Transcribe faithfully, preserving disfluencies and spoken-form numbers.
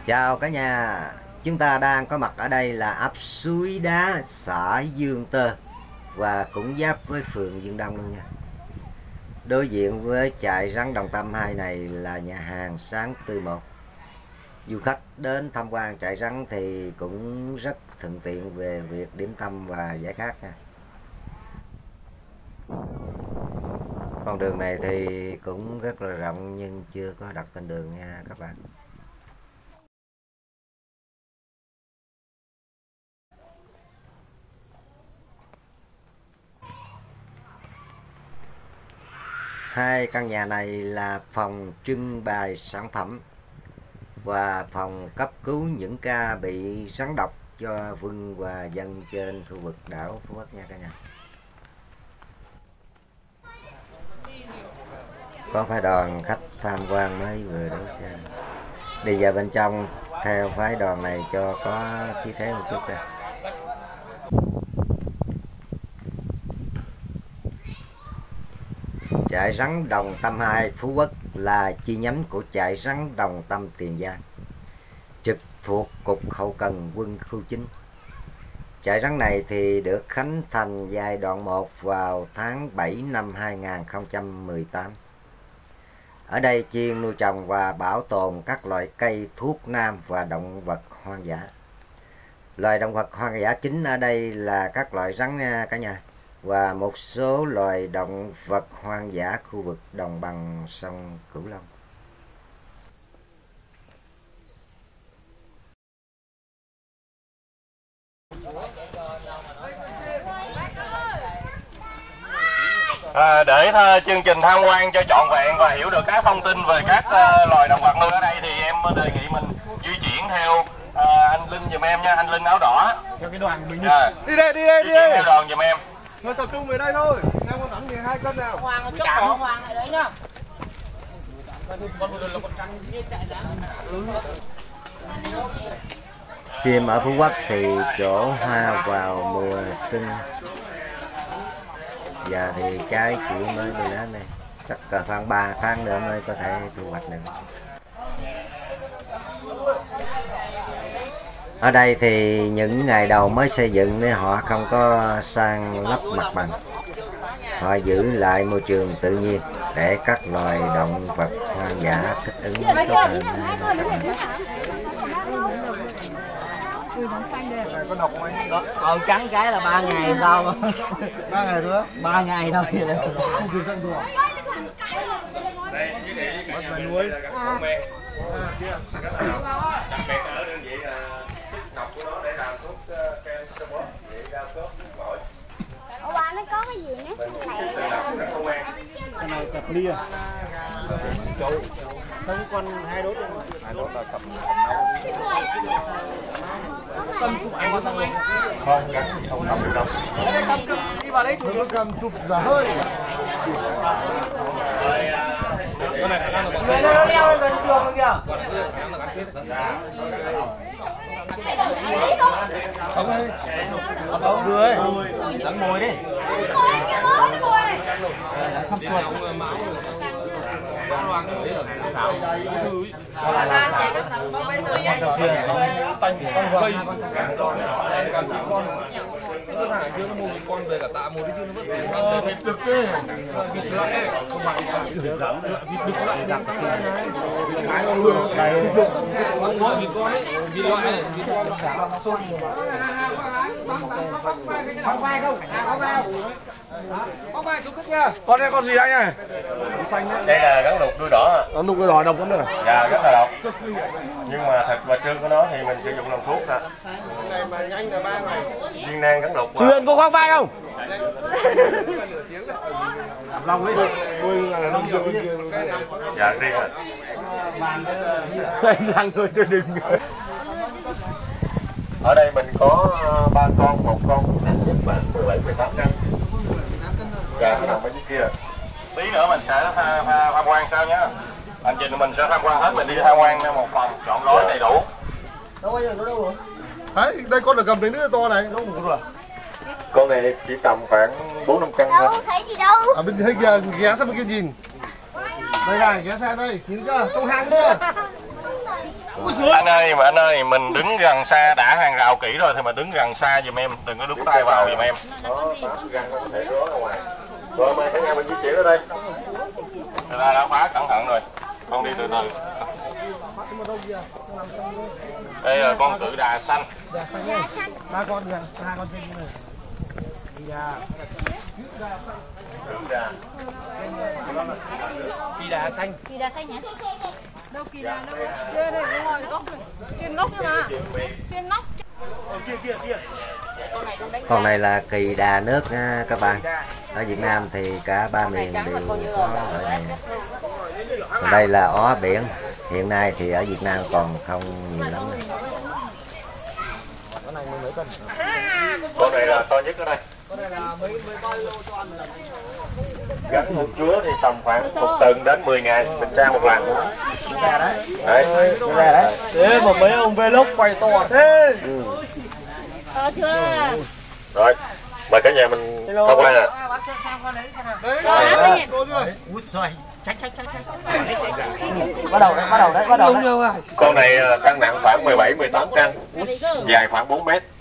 Chào cả nhà, chúng ta đang có mặt ở đây là ấp Suối Đá, xã Dương Tơ và cũng giáp với phường Dương Đông luôn nha. Đối diện với trại rắn Đồng Tâm hai này là nhà hàng Sáng Tươi một. Du khách đến tham quan trại rắn thì cũng rất thuận tiện về việc điểm tâm và giải khát nha. Con đường này thì cũng rất là rộng nhưng chưa có đặt tên đường nha các bạn. Hai căn nhà này là phòng trưng bày sản phẩm và phòng cấp cứu những ca bị rắn độc cho vân và dân trên khu vực đảo Phú Quốc nha cả nhà. Có phái đoàn khách tham quan mới vừa đổ xe. Đi vào bên trong theo phái đoàn này cho có khí thế một chút đây. Trại rắn Đồng Tâm hai Phú Quốc là chi nhánh của trại rắn Đồng Tâm Tiền Giang, trực thuộc Cục Hậu Cần Quân khu chín. Trại rắn này thì được khánh thành giai đoạn một vào tháng bảy năm hai nghìn không trăm mười tám. Ở đây chuyên nuôi trồng và bảo tồn các loại cây thuốc nam và động vật hoang dã. Loài động vật hoang dã chính ở đây là các loại rắn nha cả nhà, và một số loài động vật hoang dã khu vực đồng bằng sông Cửu Long. À, để uh, chương trình tham quan cho trọn vẹn và hiểu được các thông tin về các uh, loài động vật nuôi ở đây thì em đề nghị mình di chuyển theo uh, anh Linh giùm em nha, anh Linh áo đỏ. Theo cái đoàn mình À, đi đây, đi đây, đi đây. Theo đoàn giùm em. Thôi tập trung về đây thôi. Xem con rắn mười hai cân nào. Hoàng chốt bỏ Hoàng lại đấy nhá. Con vừa rồi là con rắn như chạy ra. Sim ở Phú Quốc thì chỗ hoa vào mùa xuân. Giờ thì trái chỉ mới đi lên đây, chắc cần khoảng ba tháng nữa mới có thể thu hoạch được. Ở đây thì những ngày đầu mới xây dựng nên họ không có san lấp mặt bằng. Họ giữ lại môi trường tự nhiên để các loài động vật hoang dã thích ứng tốt hơn. Con độc của anh đó. Còn trắng cái là ba ngày sau mà. Ba ngày nữa. Ba ngày thôi. Không kịp tận ruộng. Đây, dưới đây Bắt về nuôi. à, kia. Đặc biệt ở đơn vị là sức ngọc của nó để làm thuốc kem support để đau khớp mỏi. Ủa ba nó có cái gì nữa? Cái này cặp lia. Trời. Không con hai đốt luôn. Hai đốt là cầm cầm chụp ảnh con này. Không, không cầm được đâu. Đi vào đấy chụp nó cầm chụp giả hơi. Con này khả năng là Người nó leo lên gần tường rồi kìa. không ấy. Không dưới. Rắn mồi đi. Sắp chuột. Con hàng xưa nó mua một con về cả tạ một chứ nó vẫn ờ, vịt đực ấy, vịt lại không phải vịt đực, vịt đực lại đang tăng lên này, vịt trái con luôn, vịt đực, con gọi vịt con ấy, vịt loại này, vịt con nó sáng nó xuân rồi mà. Không vai không? Không vai không? có vài chú cất nha. Con này con gì anh ơi? Xanh đấy. Đây là rắn đục đuôi đỏ. Rắn đục đuôi đỏ độc lắm rồi. Dạ, rất là độc. Nhưng mà thịt và xương của nó thì mình sử dụng làm thuốc thôi. Này mà nhanh là ba ngày. Viên nang rắn đục. Truyền có khoang vai không? Lòng đấy. Tôi là năm rượu bên kia. Dạ, riêng rồi. Anh đang thôi tôi đừng. Ở đây mình có ba con, một con nặng nhất khoảng mười bảy mười tám cân. Dạ, cái nằm ở dưới kia. Tí nữa mình sẽ tham quan sau nhé. Hành trình của mình sẽ tham quan hết, mình đi tham quan một phòng trọn gói đầy đủ. Đâu bây giờ nó đâu rồi? Đấy, đây con được cầm đến nước to này. Đâu rồi? Con này chỉ tầm khoảng bốn năm cân thôi. Đâu thấy gì đâu. À bên thấy kìa, ghé sang bên kia nhìn. Đây này, ghé sang đây, nhìn chưa? Trong hang chưa? Anh ơi, mà anh ơi, mình đứng gần xa đã hàng rào kỹ rồi thì mà đứng gần xa giùm em, đừng có đút tay vào giùm em. Rồi mày cả nhà mình di chuyển ở đây. Người ta đã khóa cẩn thận rồi, con đi từ từ. Đây là con cự đà xanh. Ba con kìa, hai con trên này. Đi ra. Cự đà. Kỳ đà xanh. Kỳ đà xanh hả? Đâu kỳ đà đâu? Kia đây đúng rồi, gốc. Trên gốc nữa mà. Trên gốc. Kia kia kia. Con này là kỳ đà nước nha các bạn. Ở Việt Nam thì cả ba miền đều có loại này. Còn đây là ó biển. Hiện nay thì ở Việt Nam còn không nhiều lắm. Con này là to nhất ở đây. Gắn một chúa thì tầm khoảng một tuần đến mười ngày mình trang một lần. Đấy, ra đấy. Thế mà mấy ông vlog quay to thế. To chưa? Rồi, mời cả nhà mình tham quan nè. Úi giời, tránh tránh tránh. Bắt đầu đấy, bắt đầu đấy, bắt đầu đấy. Con này cân nặng khoảng mười bảy mười tám cân, dài khoảng bốn mét.